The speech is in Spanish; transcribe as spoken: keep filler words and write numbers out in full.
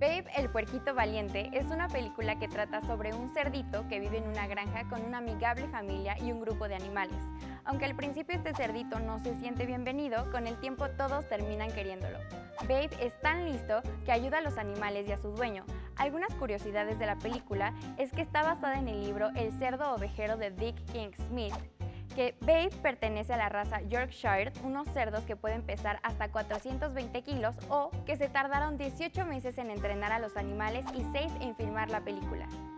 Babe, el puerquito valiente es una película que trata sobre un cerdito que vive en una granja con una amigable familia y un grupo de animales. Aunque al principio este cerdito no se siente bienvenido, con el tiempo todos terminan queriéndolo. Babe es tan listo que ayuda a los animales y a su dueño. Algunas curiosidades de la película es que está basada en el libro El cerdo ovejero de Dick King Smith, que Babe pertenece a la raza Yorkshire, unos cerdos que pueden pesar hasta cuatrocientos veinte kilos o que se tardaron dieciocho meses en entrenar a los animales y seis en filmar la película.